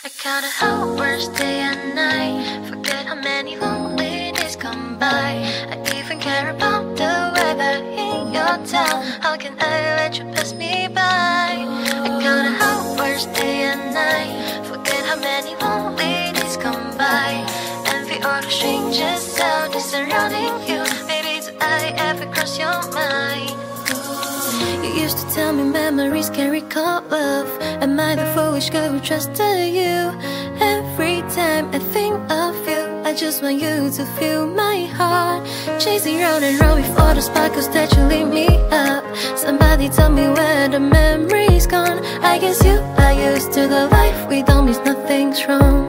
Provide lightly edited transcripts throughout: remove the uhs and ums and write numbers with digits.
I count the hours day and night, forget how many lonely days come by. I even care about the weather in your town. How can I let you pass me by? I count the hours day and night, forget how many lonely days come by. Envy all the strangers out there surrounding you. Baby, do I ever cross your mind? You used to tell me memories can recall love. Am I the foolish girl who trusted you? Every time I think of you, I just want you to feel my heart. Chasing round and round with all the sparkles that you lit me up. Somebody tell me where the memory's gone. I guess you are used to the life we don't miss, nothing's wrong.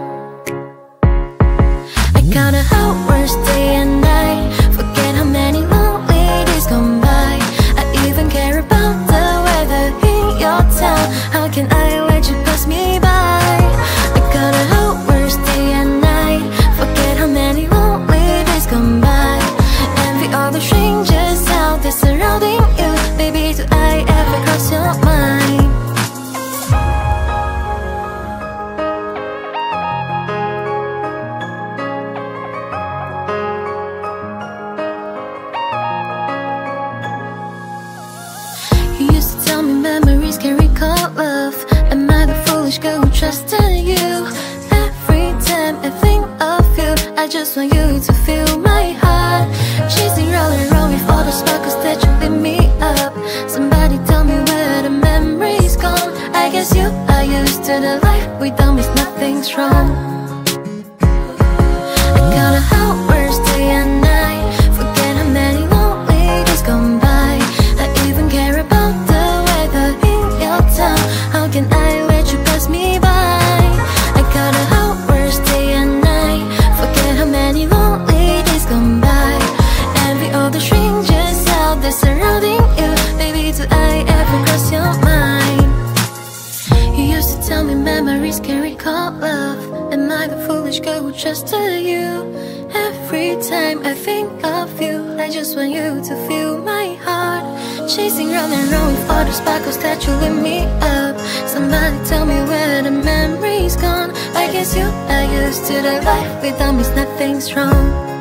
I count the hours day and night, forget how many lonely days come by. I even care about the weather in your town. How can I let you pass me by? I got a hours day and night, forget how many lonely days come by. Envy all the strangers out there surrounding you. Baby, do I ever cross your mind? You used to tell me memories can recall love. Am I the foolish girl who trusted you? Every time I think of you, I just want you to feel my heart. Chasing round and round with all the sparkles that you lit me up. Somebody tell me where the memory's gone. I guess you are used to the life we don't miss, nothing's wrong. I count the hours day and night, forget how many lonely days come by. I even care about the weather in your town. How can I let you pass me by? I got the hours day and night, forget how many lonely days come by. Envy all the strangers out there surrounding you. Baby, do I ever cross your mind? You used to tell me memories can recall love. Am I the foolish girl who trusted you? Every time I think of you, I just want you to feel my heart. Chasing round and round with all the sparkles that you lit me up. Somebody tell me where the memory's gone. I guess you are used to the life we don't miss, nothing's wrong.